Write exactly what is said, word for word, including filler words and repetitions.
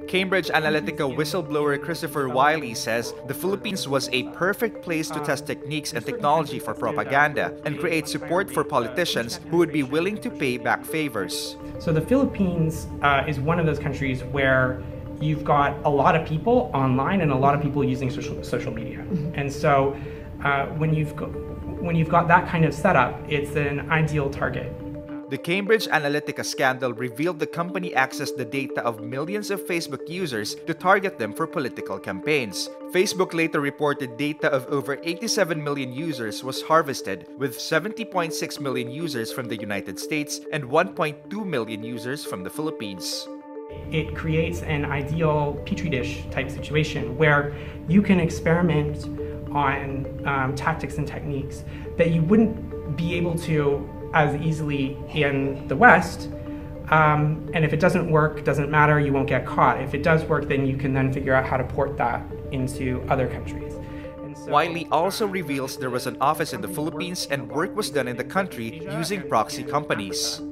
Cambridge Analytica whistleblower Christopher Wiley says the Philippines was a perfect place to test techniques and technology for propaganda and create support for politicians who would be willing to pay back favors. So the Philippines uh, is one of those countries where you've got a lot of people online and a lot of people using social, social media. Mm-hmm. And so uh, when, you've got, when you've got that kind of setup, it's an ideal target. The Cambridge Analytica scandal revealed the company accessed the data of millions of Facebook users to target them for political campaigns. Facebook later reported data of over eighty-seven million users was harvested, with seventy point six million users from the United States and one point two million users from the Philippines. It creates an ideal petri dish type situation where you can experiment on um, tactics and techniques that you wouldn't be able to as easily in the West, um, and if it doesn't work, doesn't matter, you won't get caught. If it does work, then you can then figure out how to port that into other countries. And so, Wiley also reveals there was an office in the Philippines and work was done in the country using proxy companies.